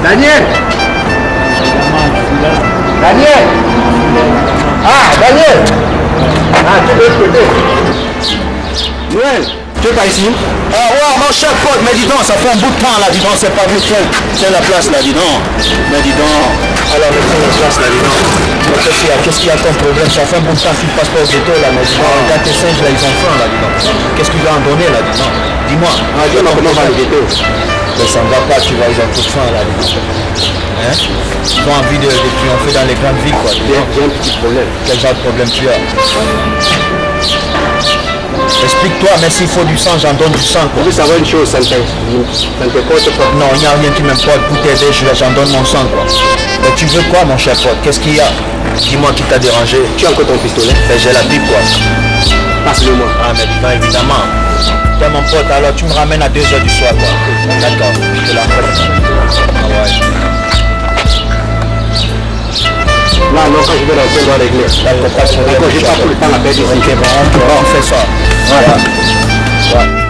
Daniel. Daniel. Ah, Daniel. Ah, tu es de l'autre côté. Noël, tu es pas ici? Ah ouais, mon cher pote, mais dis donc, ça fait un bout de temps là, dis donc, c'est pas vu, tiens la place là, dis donc. Mais dis donc. Alors, tiens la place là, dis donc. Qu'est-ce qu'il y a comme problème? Ça fait un bout de temps qu'il passe pas au ghetto là, mais dis donc, regarde tes singes là, ils ont faim là, dis donc. Qu'est-ce qu'il va en donner là, dis donc? Dis-moi. Ah, dis-moi comment va le ghetto? Mais ça ne va pas, tu vois, ils ont tout faim là, dis donc. Hein? Ils ont envie de triompher dans les grandes villes quoi. J'ai un petit problème. Quel genre de problème tu as? Explique-toi, mais s'il faut du sang, j'en donne du sang. Je veux savoir une chose, ça ne t'importe pas. Non, il n'y a rien qui m'importe. Pour t'aider, j'en donne mon sang, quoi. Mais tu veux quoi, mon cher pote? Qu'est-ce qu'il y a? Dis-moi qui t'a dérangé. Tu as encore ton pistolet? J'ai la pipe, quoi. Passe-le-moi. Ah, mais dis-moi, évidemment. T'es mon pote, alors tu me ramènes à 2 h du soir, quoi. D'accord, je te la fais. Ah ouais. Là, non, quand je vais rentrer dans l'église. D'accord, pas de problème. J'ai pas tout le temps à perdre ici. Ok, bon, on fait ça. Voilà. Ouais.